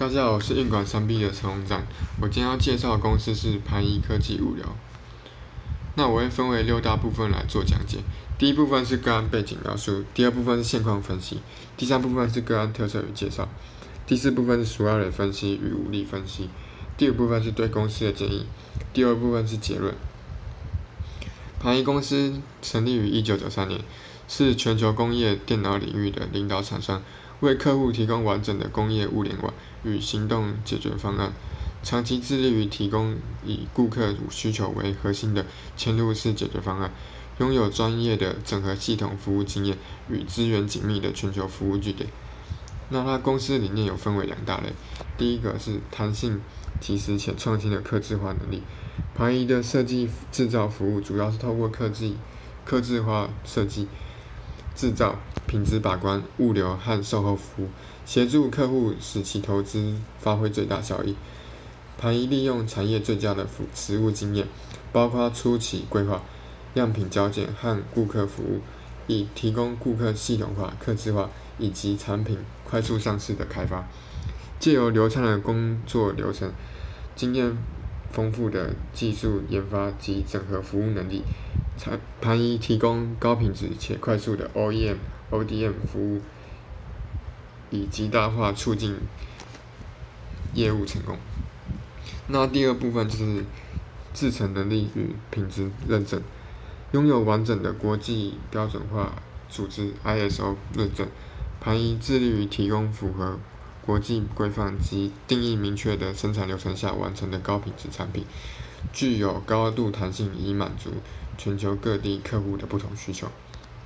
大家好，我是运管3B 的陈宏展。我今天要介绍的公司是盘仪科技物流。那我会分为6大部分来做讲解。第一部分是个案背景描述，第二部分是现况分析，第三部分是个案特色与介绍，第四部分是属要人分析与武力分析，第五部分是对公司的建议，第二部分是结论。盘仪公司成立于1993年，是全球工业电脑领域的领导厂商，为客户提供完整的工业物联网与行动解决方案，长期致力于提供以顾客需求为核心的嵌入式解决方案，拥有专业的整合系统服务经验与资源紧密的全球服务据点。那它公司理念有分为2大类，第一个是弹性、及时且创新的客制化能力。盘仪的设计制造服务主要是透过客制化设计、制造、品质把关、物流和售后服务，协助客户使其投资发挥最大效益。盘仪利用产业最佳的实务经验，包括初期规划、样品交件和顾客服务，以提供顾客系统化、客制化以及产品快速上市的开发。藉由流畅的工作流程、经验丰富的技术研发及整合服务能力，盘仪提供高品质且快速的 OEM、ODM 服务，以极大化促进业务成功。那第二部分就是制程能力与品质认证，拥有完整的国际标准化组织 ISO 认证。盘仪致力于提供符合国际规范及定义明确的生产流程下完成的高品质产品，具有高度弹性，以满足全球各地客户的不同需求。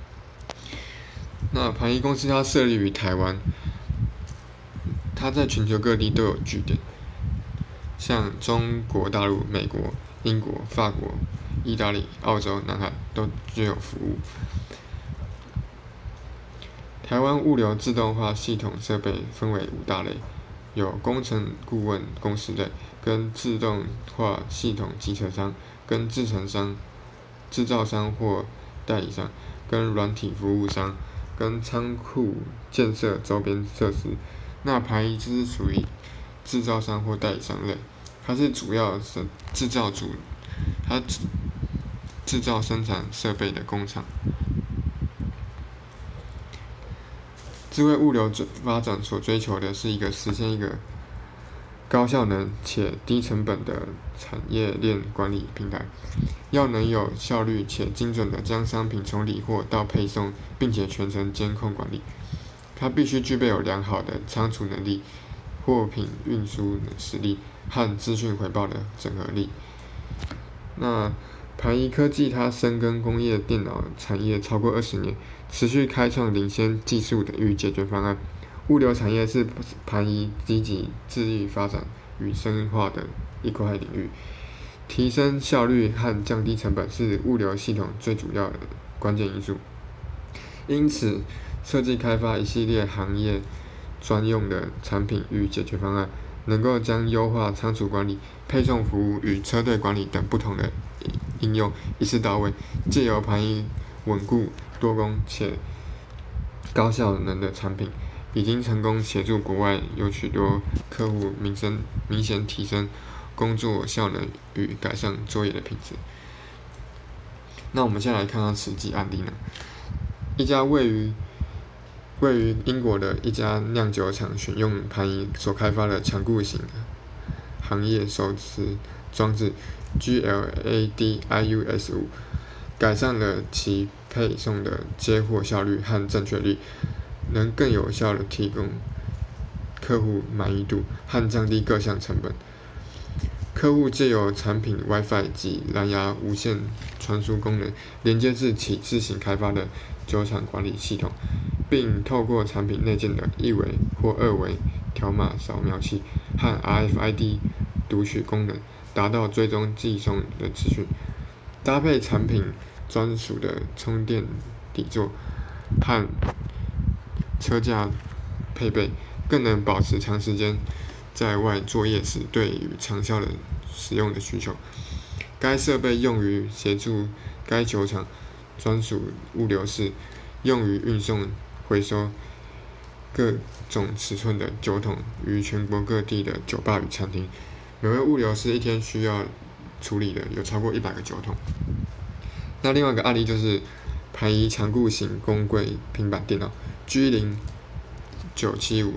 那盘仪公司它设立于台湾，它在全球各地都有据点，像中国大陆、美国、英国、法国、意大利、澳洲、南海都具有服务。台湾物流自动化系统设备分为5大类，有工程顾问公司类，跟自动化系统集成商、跟制程商、制造商或代理商、跟软体服务商、跟仓库建设周边设施。那盘仪就是属于制造商或代理商类，它是主要是它制造生产设备的工厂。智慧物流发展所追求的是实现一个高效能且低成本的产业链管理平台，要能有效率且精准的将商品从理货到配送，并且全程监控管理。它必须具备有良好的仓储能力、货品运输实力和资讯回报的整合力。那盘仪科技它深耕工业电脑产业超过20年，持续开创领先技术与解决方案。物流产业是盘仪积极致力发展与深化的一块领域，提升效率和降低成本是物流系统最主要的关键因素。因此，设计开发一系列行业专用的产品与解决方案，能够将优化仓储管理、配送服务与车队管理等不同的应用一次到位，藉由盘仪稳固、多功且高效能的产品，已经成功协助国外有许多客户明显提升工作效能与改善作业的品质。那我们现在来看看实际案例呢。一家位于英国的一家酿酒厂选用盘仪所开发的强固型行业手持装置 GLADIUS5， 改善了其配送的接货效率和正确率，能更有效地提供客户满意度和降低各项成本。客户藉由产品 WiFi 及蓝牙无线传输功能，连接至其自行开发的酒厂管理系统，并透过产品内建的1维或2维条码扫描器和 RFID 读取功能，达到追踪寄送的资讯。搭配产品专属的充电底座和车架配备，更能保持长时间在外作业时对于长效的使用的需求。该设备用于协助该酒厂专属物流室，用于运送、回收各种尺寸的酒桶于全国各地的酒吧与餐厅。每位物流师一天需要处理的有超过100个酒桶。那另外一个案例就是盘仪强固型公柜平板电脑 G0975，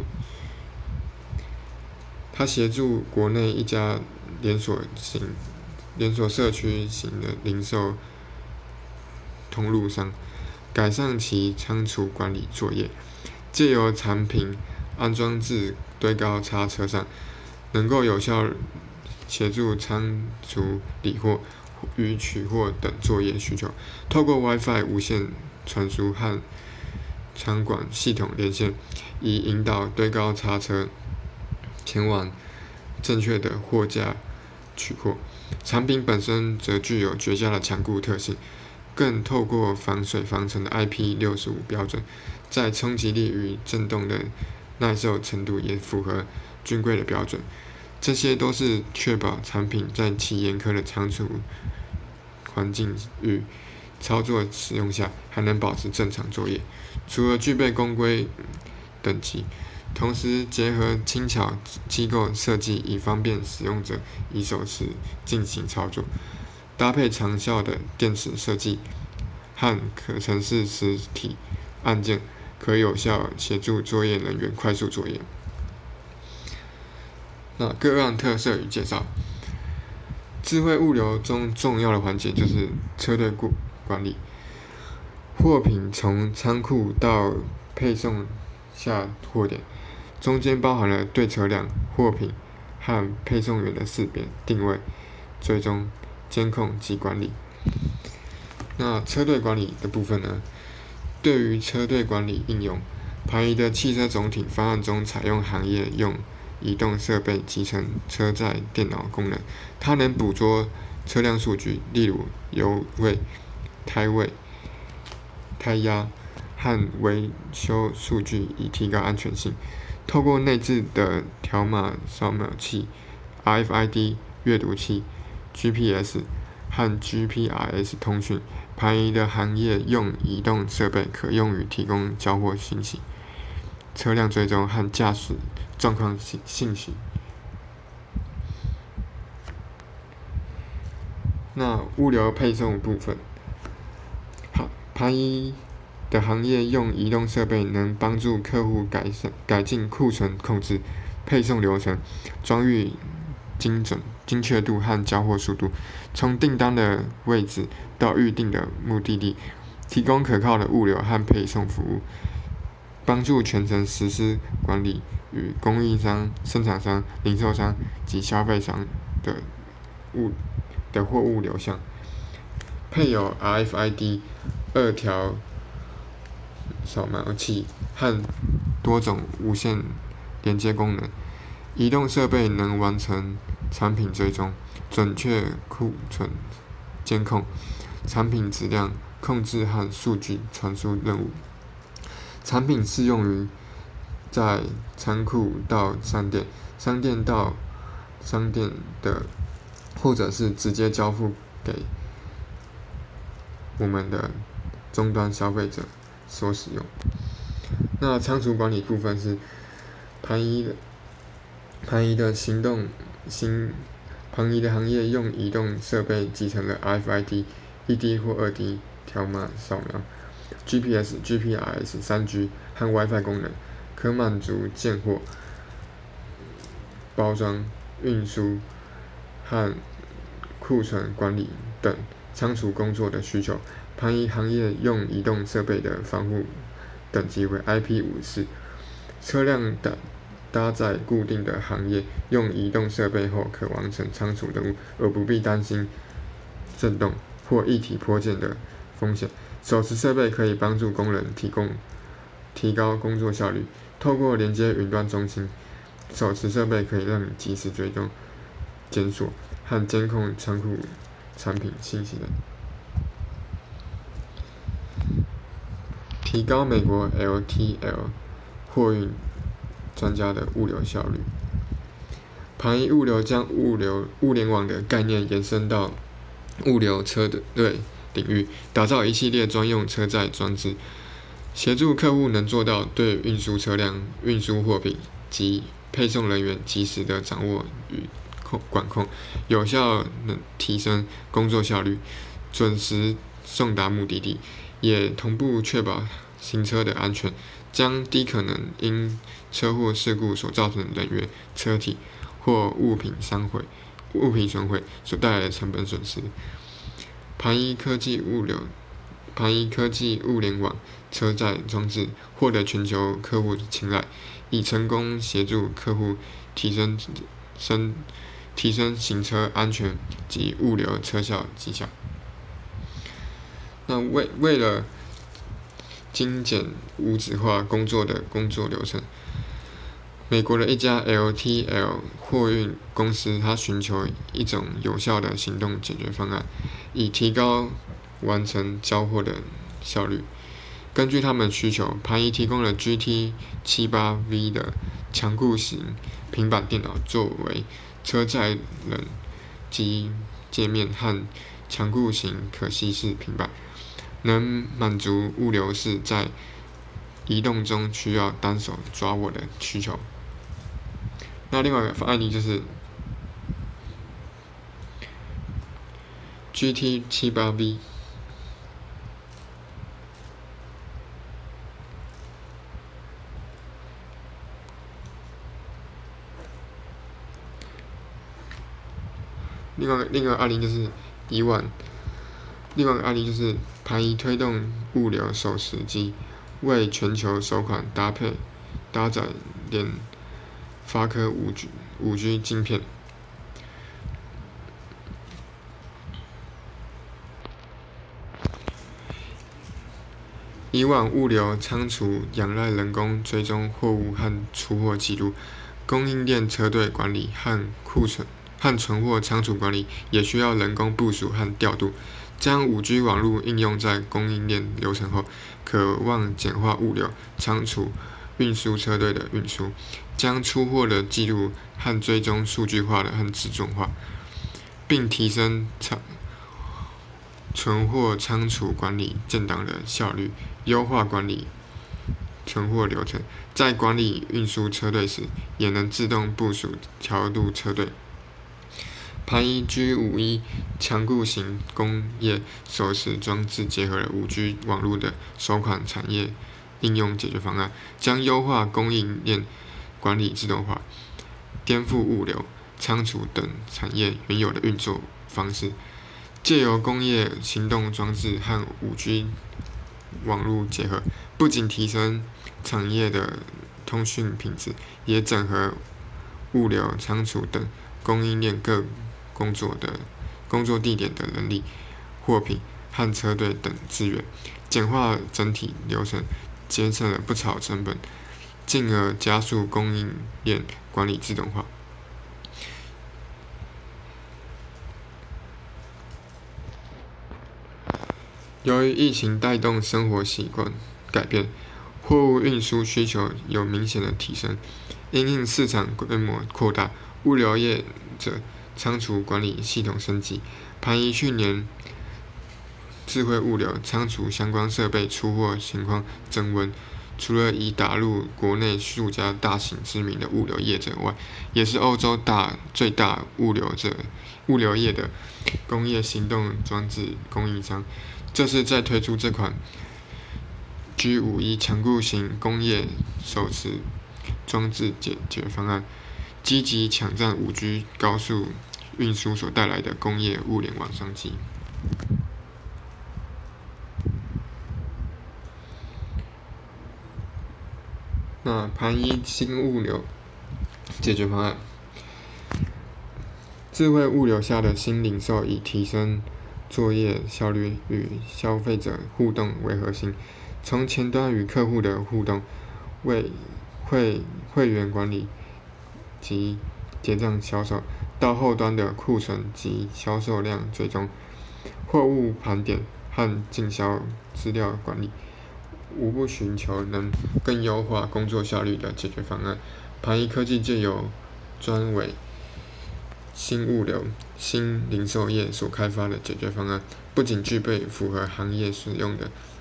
它协助国内一家连锁社区型的零售通路商改善其仓储管理作业，借由产品安装至堆高叉车上，能够有效协助仓储理货与取货等作业需求。透过 WiFi 无线传输和仓管系统连线，以引导堆高叉车前往正确的货架取货。产品本身则具有绝佳的强固特性，更透过防水防尘的 IP65 标准，在冲击力与震动的耐受程度也符合军规的标准。这些都是确保产品在其严苛的仓储环境与操作使用下，还能保持正常作业。除了具备公规等级，同时结合轻巧机构设计，以方便使用者以手持进行操作，搭配长效的电池设计和可程式实体按键，可有效协助作业人员快速作业。那个案特色与介绍。智慧物流中重要的环节就是车队管理。货品从仓库到配送下货点，中间包含了对车辆、货品和配送员的识别、定位、追踪、监控及管理。那车队管理的部分呢？对于车队管理应用，盘仪的汽车总体方案中采用行业用移动设备集成车载电脑功能，它能捕捉车辆数据，例如油位、胎压和维修数据，以提高安全性。透过内置的条码扫描器、RFID 阅读器、GPS 和 GPRS 通讯，盘仪的行业用移动设备可用于提供交货信息、车辆追踪和驾驶状况信息。那物流配送部分，盘仪的行业用移动设备能帮助客户改进库存控制、配送流程、装运精确度和交货速度，从订单的位置到预定的目的地，提供可靠的物流和配送服务，帮助全程实施管理与供应商、生产商、零售商及消费商的货物流向。配有 RFID 2条扫描器和多种无线连接功能，移动设备能完成产品追踪、准确库存监控、产品质量控制和数据传输任务。产品适用于在仓库到商店、商店到商店的，或者是直接交付给我们的终端消费者所使用。那仓储管理部分是盘仪的行业用移动设备集成了 RFID、1D 或2D 条码扫描、GPS、GPRS、3G 和 WiFi 功能，可满足件货、包装、运输和库存管理等仓储工作的需求。盘仪行业用移动设备的防护等级为 IP54， 车辆搭载固定的行业用移动设备后，可完成仓储任务，而不必担心震动或一体破件的风险。手持设备可以帮助工人提高工作效率。透过连接云端中心，手持设备可以让你及时追踪、检索和监控仓库产品信息等，提高美国 LTL 货运专家的物流效率。盘仪物流将物联网的概念延伸到物流车队领域，打造一系列专用车载装置， 协助客户能做到对运输车辆、运输货品及配送人员及时的掌握与管控，有效能提升工作效率，准时送达目的地，也同步确保行车的安全，将低可能因车祸事故所造成的人员、车体或物品损毁所带来的成本损失。盘一科技物联网车载装置获得全球客户青睐，已成功协助客户提升行车安全及物流车效绩效。那为了精简无纸化工作的工作流程，美国的一家 LTL 货运公司，它寻求一种有效的行动解决方案，以提高完成交货的效率。根据他们的需求，盘仪提供了 GT78V 的强固型平板电脑作为车载人机界面和强固型可吸式平板，能满足物流士在移动中需要单手抓握的需求。那另外一个案例就是 GT78V。另外一个案例就是另外一个案例就是盘仪推动物流手持机，为全球首款搭载联发科5G 晶片。以往物流仓储仰赖人工追踪货物和出货记录，供应链车队管理和存货仓储管理也需要人工部署和调度。将 5G 网络应用在供应链流程后，可望简化物流、仓储、运输车队的运输，将出货的记录和追踪数据化和自动化，并提升存货仓储管理建档的效率，优化管理存货流程。在管理运输车队时，也能自动部署调度车队。盘仪 G51 强固型工业手持装置结合了 5G 网络的首款产业应用解决方案，将优化供应链管理自动化，颠覆物流、仓储等产业原有的运作方式。借由工业行动装置和 5G 网络结合，不仅提升产业的通讯品质，也整合物流、仓储等供应链各工作地点的人力、货品和车队等资源，简化整体流程，节省了不少成本，进而加速供应链管理自动化。由于疫情带动生活习惯改变，货物运输需求有明显的提升。因应市场规模扩大，物流业者仓储管理系统升级。盘仪去年智慧物流仓储相关设备出货情况增温，除了已打入国内数家大型知名的物流业者外，也是欧洲最大物流业的工业行动装置供应商。这是在推出这款 G51 强固型工业手持装置解决方案，积极抢占 5G 高速运输所带来的工业物联网商机。那盘仪新物流解决方案，智慧物流下的新零售以提升作业效率与消费者互动为核心，从前端与客户的互动、会员管理及结账销售，到后端的库存及销售量追踪、货物盘点和进销资料管理，无不寻求能更优化工作效率的解决方案。盘仪科技藉由专为新物流、新零售业所开发的解决方案，不仅具备符合行业使用的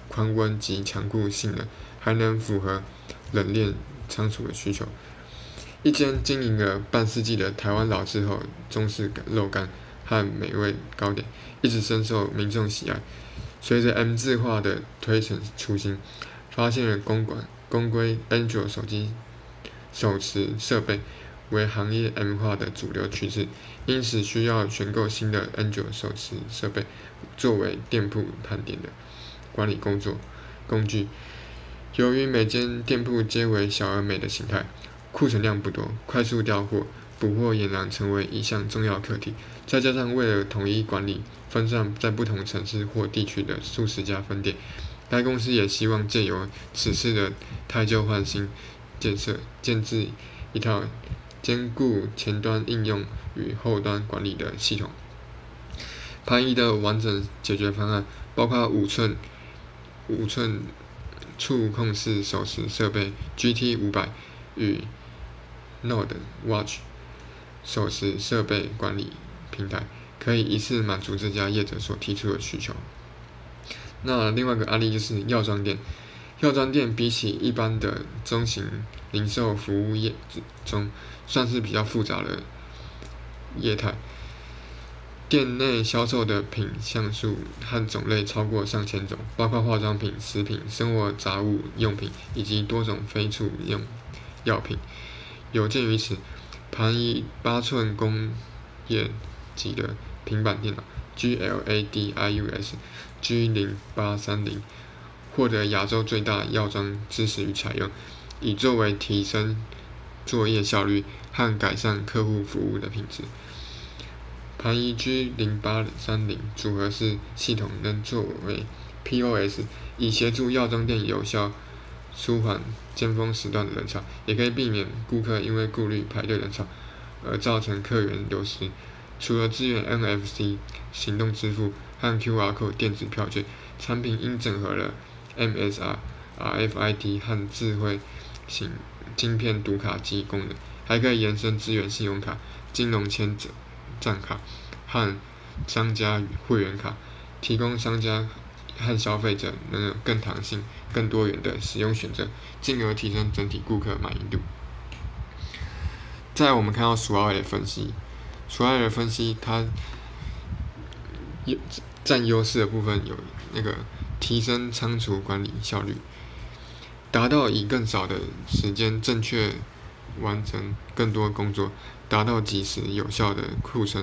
宽温及强固性能，还能符合冷链仓储的需求。一间经营了半世纪的台湾老字号中式肉干和美味糕点，一直深受民众喜爱。随着 M 字化的推陈出新，发现了公规 Android 手持设备为行业 M 化的主流趋势，因此需要选购新的 Android 手持设备作为店铺盘点的管理工具。由于每间店铺皆为小而美的形态，库存量不多，快速调货、补货俨然成为一项重要课题。再加上为了统一管理分散在不同城市或地区的数十家分店，该公司也希望借由此次的汰旧换新，建制一套兼顾前端应用与后端管理的系统。盘仪的完整解决方案包括5寸触控式手持设备 GT500 与 Node Watch 手持设备管理平台，可以一次满足这家业者所提出的需求。那另外一个案例就是药妆店。药妆店比起一般的中型零售服务业中，算是比较复杂的业态。店内销售的品项数和种类超过上千种，包括化妆品、食品、生活杂物用品以及多种非处用药品。有鉴于此，盘仪8寸工业级的平板电脑 GLADIUS G0830 获得亚洲最大药妆支持与采用，以作为提升作业效率和改善客户服务的品质。盘仪 G0830 组合式系统能作为 POS， 以协助药妆店有效舒缓尖峰时段的人潮，也可以避免顾客因为顾虑排队人潮而造成客源流失。除了支援 NFC 行动支付和 QR Code 电子票券，产品应整合了 MSR、RFID 和智慧型晶片读卡机功能，还可以延伸支援信用卡、金融签账卡和商家会员卡，提供商家和消费者能有更弹性、更多元的使用选择，进而提升整体顾客满意度。再来，我们看到鼠2的分析，鼠2的分析它占优势的部分有那个提升仓储管理效率，达到以更少的时间正确完成更多工作，达到及时有效的库存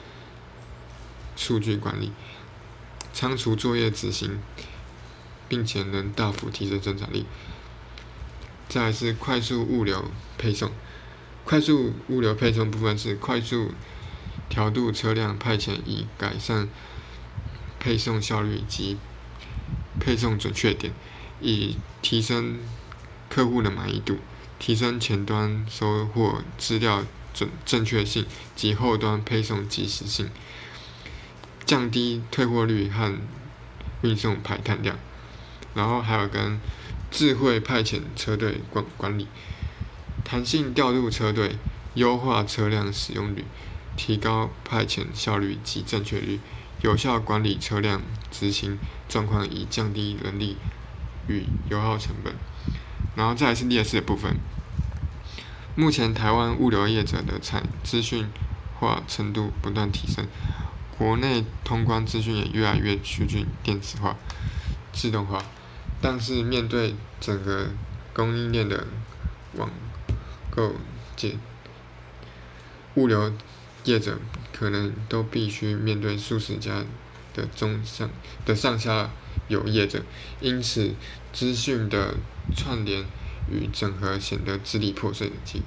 数据管理，仓储作业执行，并且能大幅提升生产力。再来是快速物流配送，快速物流配送部分是快速调度车辆派遣，以改善配送效率及配送准确点，以提升客户的满意度，提升前端收货资料正确性及后端配送及时性，降低退货率和运送排碳量。然后还有跟智慧派遣车队管理，弹性调度车队，优化车辆使用率，提高派遣效率及正确率，有效管理车辆执行状况，以降低人力与油耗成本。然后再来是劣势的部分。目前台湾物流业者的资讯化程度不断提升，国内通关资讯也越来越趋近电子化、自动化，但是面对整个供应链的网购界，物流业者可能都必须面对数十家的上下游业者，因此资讯的串联与整合显得支离破碎的机。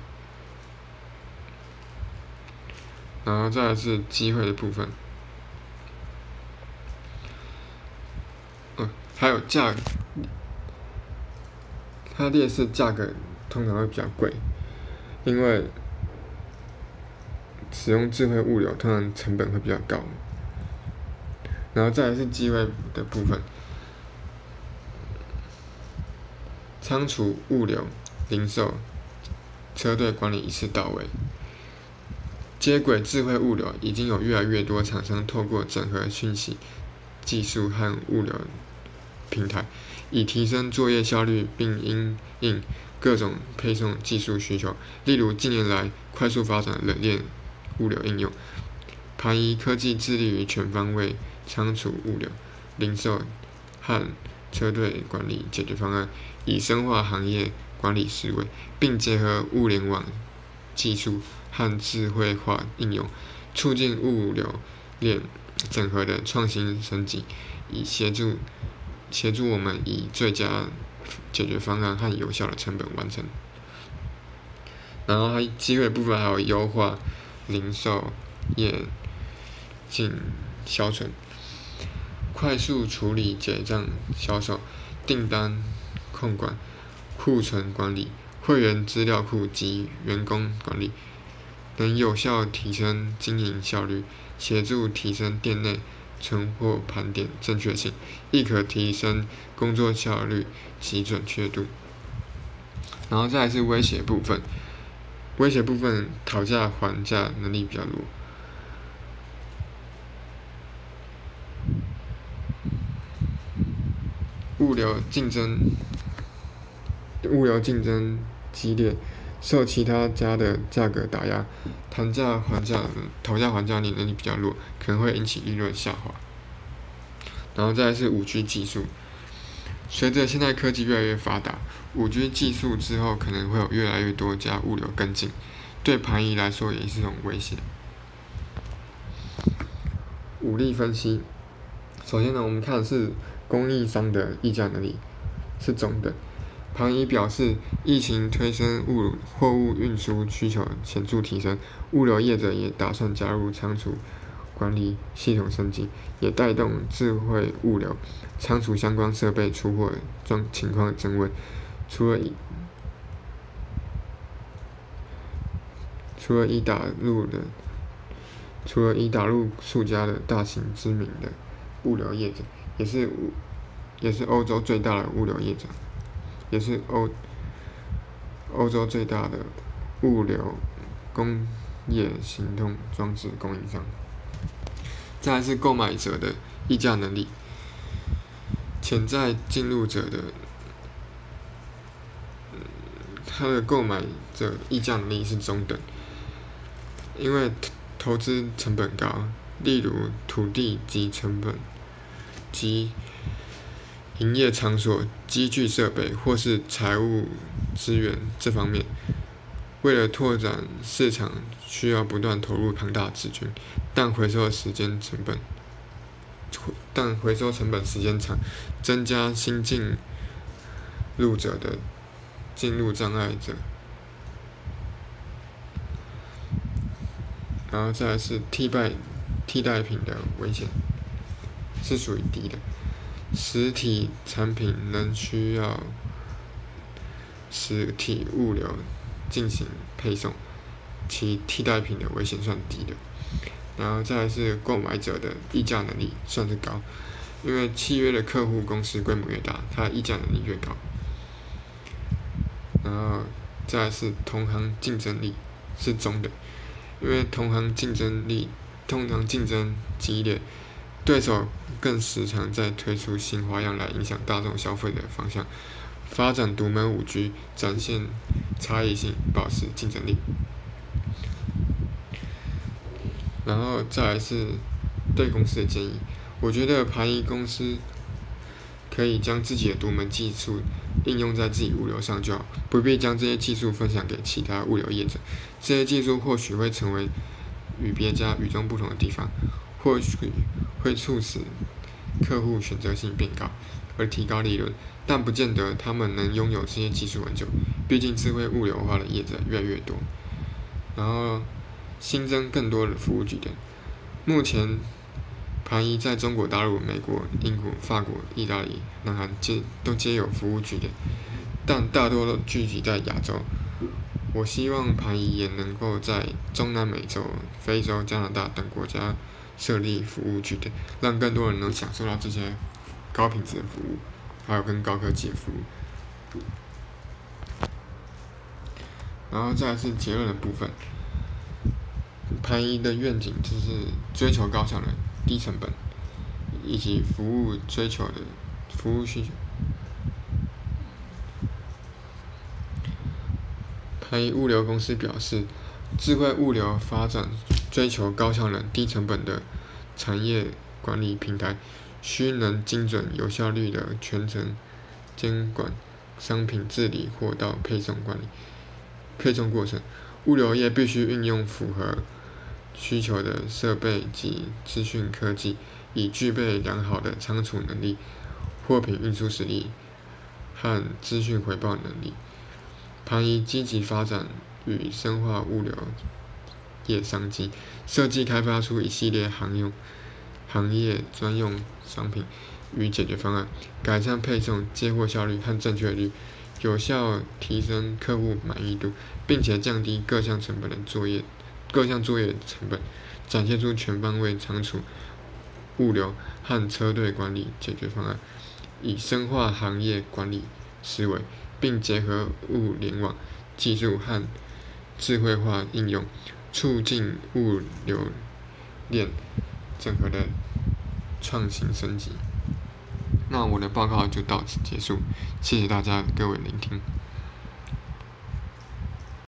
然后再来是机会的部分，还有它劣势价格通常会比较贵，因为使用智慧物流通常成本会比较高。然后再来是机会的部分，仓储、物流、零售、车队管理一次到位。接轨智慧物流，已经有越来越多厂商透过整合讯息技术和物流平台，以提升作业效率，并因应各种配送技术需求。例如，近年来快速发展的冷链物流应用，盘仪科技致力于全方位仓储物流、零售和车队管理解决方案，以深化行业管理思维，并结合物联网技术和智慧化应用，促进物流链整合的创新升级，以协助我们以最佳解决方案和有效的成本完成。然后它机会部分还有优化零售业进销存，快速处理结账、销售、订单控管、库存管理、会员资料库及员工管理，能有效提升经营效率，协助提升店内存货盘点正确性，亦可提升工作效率及准确度。然后再来是威胁部分，讨价还价能力比较弱。物流竞争激烈，受其他家的价格打压，讨价还价能力比较弱，可能会引起利润下滑。然后再来是5G 技术，随着现在科技越来越发达，5G 技术之后可能会有越来越多家物流跟进，对盘仪来说也是一种威胁。武力分析，首先呢，我们看的是供应商的议价能力是中等。盘仪表示，疫情推升货物运输需求显著提升，物流业者也打算加入仓储管理系统升级，也带动智慧物流、仓储相关设备出货情况增温。除了已打入数家的大型知名的物流业者，也是欧洲最大的物流业者，也是欧洲最大的物流工业行动装置供应商。再来是购买者的议价能力，潜在进入者的他的购买者议价能力是中等，因为投资成本高，例如土地及成本及营业场所、机具设备或是财务资源这方面，为了拓展市场，需要不断投入庞大资金，但回收成本时间长，增加新进入者的进入障碍者。然后再来是替代品的危险是属于低的，实体产品仍需要实体物流进行配送，其替代品的危险算低的。然后再来是购买者的议价能力算是高，因为契约的客户公司规模越大，它的议价能力越高。然后再来是同行竞争力是中的，因为通常竞争激烈，对手更时常在推出新花样来影响大众消费的方向，发展独门5G，展现差异性，保持竞争力。然后再来是对公司的建议，我觉得盘仪公司可以将自己的独门技术应用在自己物流上就好，不必将这些技术分享给其他物流业者。这些技术或许会成为与别家与众不同的地方，或许会促使客户选择性变高，而提高利润，但不见得他们能拥有这些技术很久。毕竟智慧物流化的业者越来越多，然后新增更多的服务据点。目前盘仪在中国大陆、美国、英国、法国、意大利、南韩都皆有服务据点，但大多都聚集在亚洲。我希望盘仪也能够在中南美洲、非洲、加拿大等国家设立服务据点，让更多人能享受到这些高品质的服务，还有更高科技的服务。然后再来是结论的部分，盘仪的愿景就是追求高效能、低成本，以及服务追求的服务需求。排一物流公司表示，智慧物流发展追求高效能、低成本的产业管理平台，需能精准、有效率的全程监管商品治理、货到配送管理、配送过程。物流业必须运用符合需求的设备及资讯科技，以具备良好的仓储能力、货品运输实力和资讯回报能力。盘一积极发展与深化物流业商机，设计开发出一系列行业专用商品与解决方案，改善配送、接货效率和正确率，有效提升客户满意度，并且降低各项作业成本，展现出全方位仓储、物流和车队管理解决方案，以深化行业管理思维，并结合物联网技术和智慧化应用，促进物流链整合的创新升级。那我的报告就到此结束，谢谢大家各位聆听。